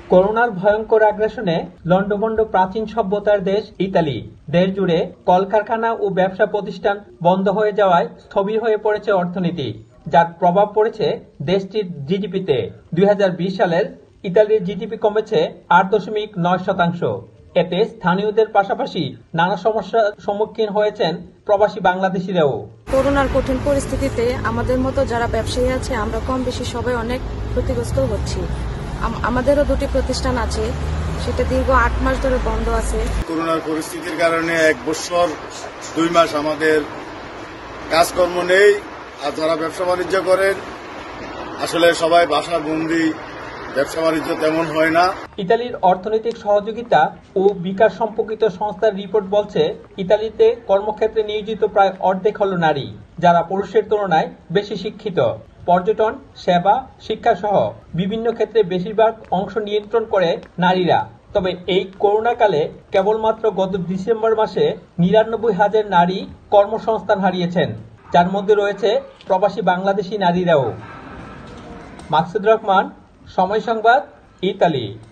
করোনার ভয়ঙ্কর আগ্রাসনে লন্ডভন্ড প্রাচীন সভ্যতার দেশ ইতালি। দেশ জুড়ে কলকারখানা ও ব্যবসা প্রতিষ্ঠান বন্ধ হয়ে যাওয়ায় স্থবির হয়ে পড়েছে অর্থনীতি, যার প্রভাব পড়েছে দেশটির জিডিপিতে। 2020 সালের ইতালির জিডিপি কমেছে 8.9%। এতে স্থানীয়দের পাশাপাশি নানা সমস্যার সম্মুখীন হয়েছেন প্রবাসী বাংলাদেশিরাও। করোনার কঠিন পরিস্থিতিতে আমাদের মতো যারা ব্যবসায়ী আছে আমরা কম বেশি সবাই অনেক ক্ষতিগ্রস্ত হচ্ছি। আমাদেরও দুটি প্রতিষ্ঠান আছে, সেটা দীর্ঘ 8 মাস ধরে বন্ধ আছে। করোনার পরিস্থিতির কারণে 1 বছর 2 মাস আমাদের কাজকর্ম নেই। আর যারা ব্যবসা বাণিজ্য করেন আসলে সবাই বাসার বন্দি, ব্যবসা বাণিজ্য তেমন হয় না। ইতালির অর্থনৈতিক সহযোগিতা ও বিকাশ সম্পর্কিত সংস্থার রিপোর্ট বলছে, ইতালিতে কর্মক্ষেত্রে নিয়োজিত প্রায় অর্ধেক হল নারী, যারা পুরুষের তুলনায় বেশি শিক্ষিত। পর্যটন, সেবা, শিক্ষা সহ বিভিন্ন ক্ষেত্রে বেশিরভাগ অংশ নিয়ন্ত্রণ করে নারীরা। তবে এই করোনাকালে কেবলমাত্র গত ডিসেম্বর মাসে 99,000 নারী কর্মসংস্থান হারিয়েছেন, যার মধ্যে রয়েছে প্রবাসী বাংলাদেশি নারীরাও। মাকসুদুর রহমান, সময় সংবাদ, ইতালি।